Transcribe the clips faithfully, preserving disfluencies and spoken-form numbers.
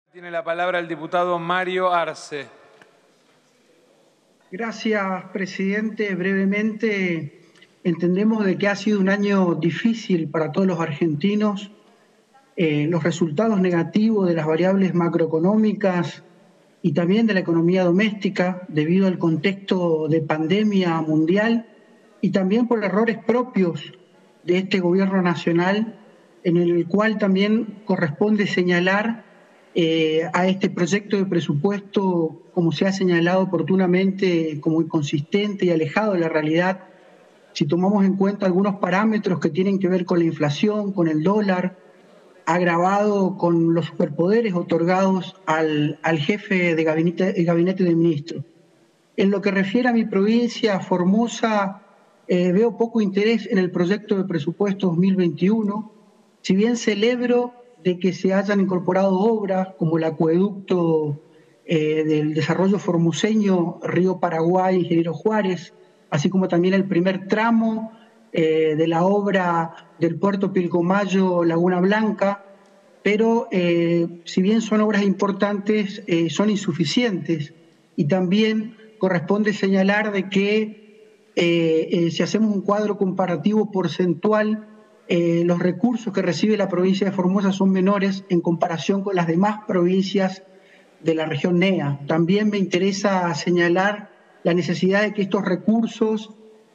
Tiene la palabra el diputado Mario Arce. Gracias, presidente. Brevemente, entendemos de que ha sido un año difícil para todos los argentinos. Eh, los resultados negativos de las variables macroeconómicas y también de la economía doméstica debido al contexto de pandemia mundial y también por errores propios de este gobierno nacional, en el cual también corresponde señalar eh, a este proyecto de presupuesto, como se ha señalado oportunamente, como inconsistente y alejado de la realidad, si tomamos en cuenta algunos parámetros que tienen que ver con la inflación, con el dólar, agravado con los superpoderes otorgados al, al jefe de gabinete, de gabinete de ministros. En lo que refiere a mi provincia, Formosa, eh, veo poco interés en el proyecto de presupuesto dos mil veintiuno, si bien celebro de que se hayan incorporado obras como el acueducto eh, del desarrollo formoseño Río Paraguay, Ingeniero Juárez, así como también el primer tramo eh, de la obra del puerto Pilcomayo, Laguna Blanca, pero eh, si bien son obras importantes, eh, son insuficientes y también corresponde señalar de que eh, eh, si hacemos un cuadro comparativo porcentual, eh, los recursos que recibe la provincia de Formosa son menores en comparación con las demás provincias de la región N E A. También me interesa señalar la necesidad de que estos recursos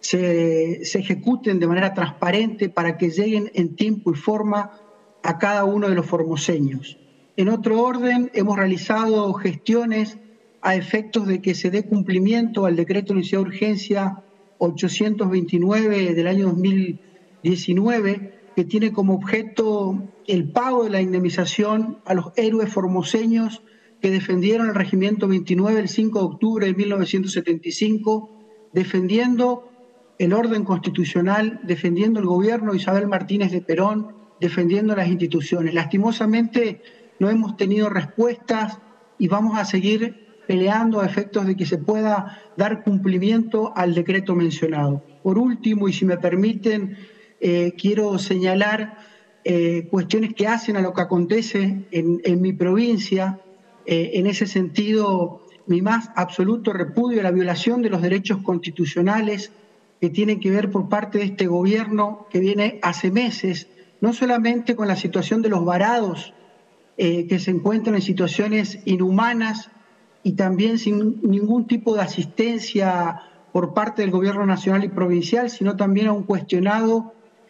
se, se ejecuten de manera transparente para que lleguen en tiempo y forma a cada uno de los formoseños. En otro orden, hemos realizado gestiones a efectos de que se dé cumplimiento al decreto de necesidad de urgencia ochocientos veintinueve del año dos mil diecinueve, que tiene como objeto el pago de la indemnización a los héroes formoseños que defendieron el Regimiento veintinueve el cinco de octubre de mil novecientos setenta y cinco, defendiendo el orden constitucional, defendiendo el gobierno de Isabel Martínez de Perón, defendiendo las instituciones. Lastimosamente no hemos tenido respuestas y vamos a seguir peleando a efectos de que se pueda dar cumplimiento al decreto mencionado. Por último, y si me permiten, eh, quiero señalar eh, cuestiones que hacen a lo que acontece en, en mi provincia. Eh, en ese sentido, mi más absoluto repudio a la violación de los derechos constitucionales que tienen que ver por parte de este gobierno que viene hace meses, no solamente con la situación de los varados eh, que se encuentran en situaciones inhumanas y también sin ningún tipo de asistencia por parte del gobierno nacional y provincial, sino también a un cuestionado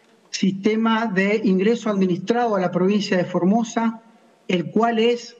sistema de ingreso administrado a la provincia de Formosa, el cual es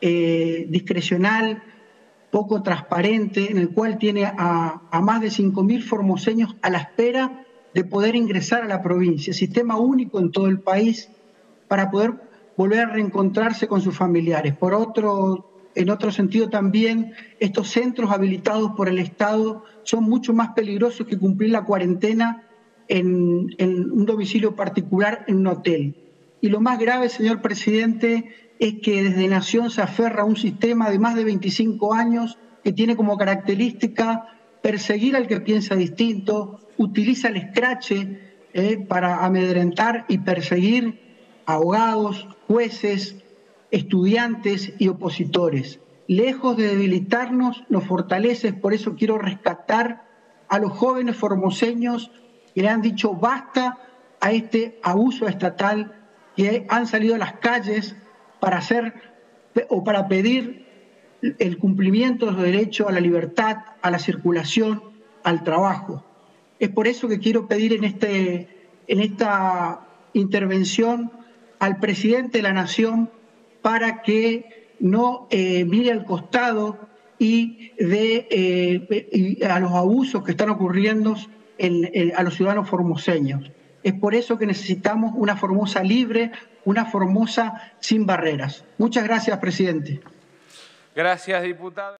eh, discrecional, poco transparente, en el cual tiene a, a más de cinco mil formoseños a la espera de poder ingresar a la provincia, sistema único en todo el país para poder volver a reencontrarse con sus familiares. Por otro, en otro sentido también, estos centros habilitados por el Estado son mucho más peligrosos que cumplir la cuarentena en, en un domicilio particular, en un hotel. Y lo más grave, señor presidente, es que desde Nación se aferra a un sistema de más de veinticinco años que tiene como característica perseguir al que piensa distinto, utiliza el escrache eh, para amedrentar y perseguir abogados, jueces, estudiantes y opositores. Lejos de debilitarnos, nos fortalece. Por eso quiero rescatar a los jóvenes formoseños que le han dicho basta a este abuso estatal, que han salido a las calles para hacer o para pedir el cumplimiento de los derechos a la libertad, a la circulación, al trabajo. Es por eso que quiero pedir en, este, en esta intervención al presidente de la Nación para que no eh, mire al costado y de eh, y a los abusos que están ocurriendo en, en, a los ciudadanos formoseños. Es por eso que necesitamos una Formosa libre, una Formosa sin barreras. Muchas gracias, presidente. Gracias, diputado.